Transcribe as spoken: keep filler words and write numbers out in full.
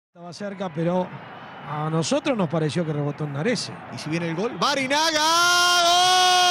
Estaba cerca, pero a nosotros nos pareció que rebotó en Nares. Y si viene el gol, ¡Barinaga! ¡Gol!